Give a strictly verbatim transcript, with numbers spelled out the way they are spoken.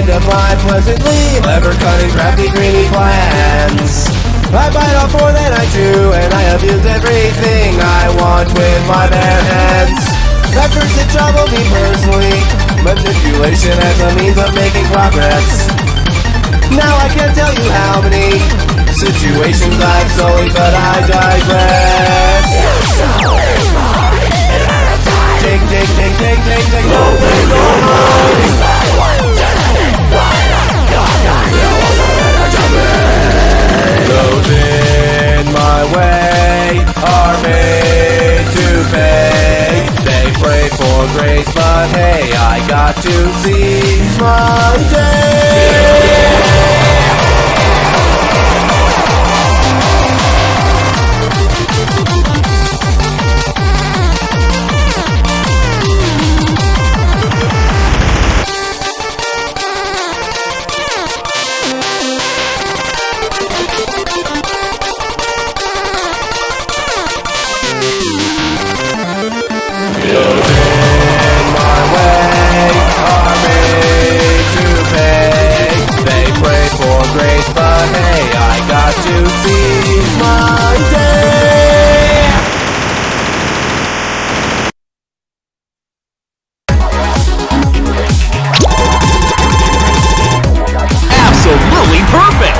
end of life pleasantly, clever, cunning, crafty, greedy plans. I bite off more than I chew, and I abuse everything I want with my bare hands. At first it troubled me personally, manipulation as a means of making progress. Now I can't tell you how many situations I've sullied, but I digress. Take, take, take, take, take, take, no, no, no, no. Those in my way are made to pay. They pray for grace, but hey, I got to seize my day. Those in my way are made to pay. They pray for grace, but hey, I got to seize my day. Absolutely perfect!